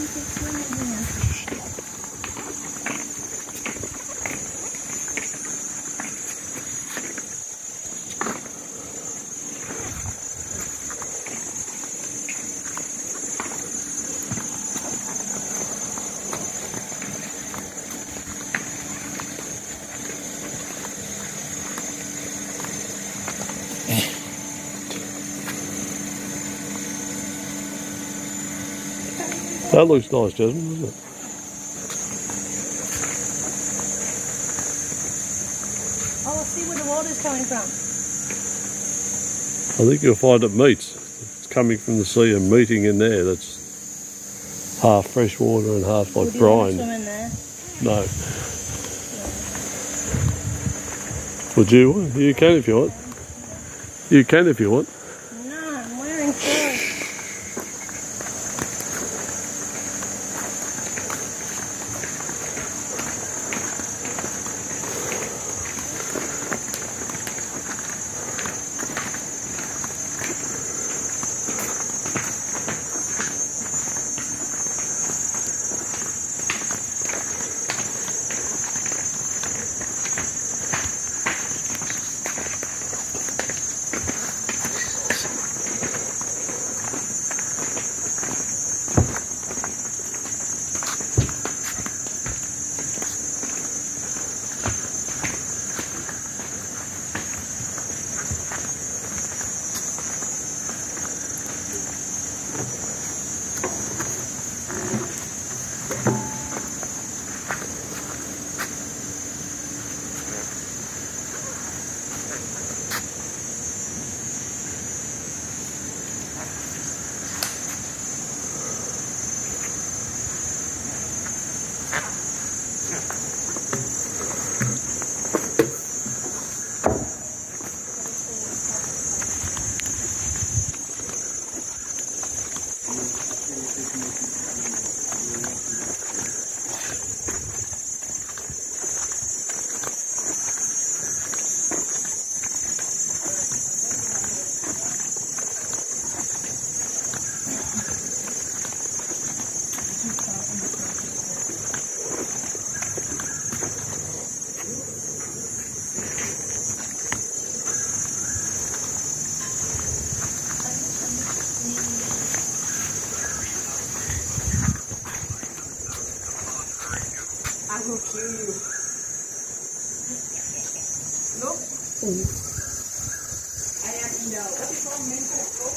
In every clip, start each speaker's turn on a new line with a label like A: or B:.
A: That looks nice, Jasmine, doesn't it?
B: Oh, let's see where the water's coming from.
A: I think you'll find it meets. It's coming from the sea and meeting in there. That's half fresh water and half like brine.
B: Swim in there?
A: No. Would you? You can if you want. You can if you want.
B: No, I'm wearing clothes.
C: I will kill you. Look. I am in the what is called mental book.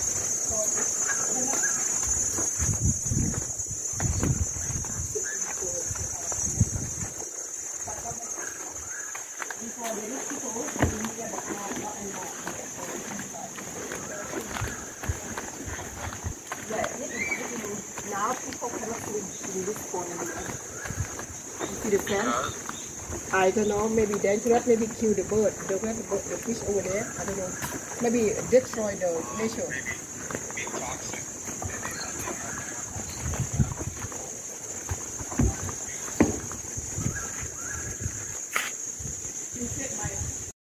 C: Now people cannot swim in this corner. See the fan? I don't know, maybe dangerous, maybe kill the bird, the fish over there, I don't know. Maybe destroy the nature.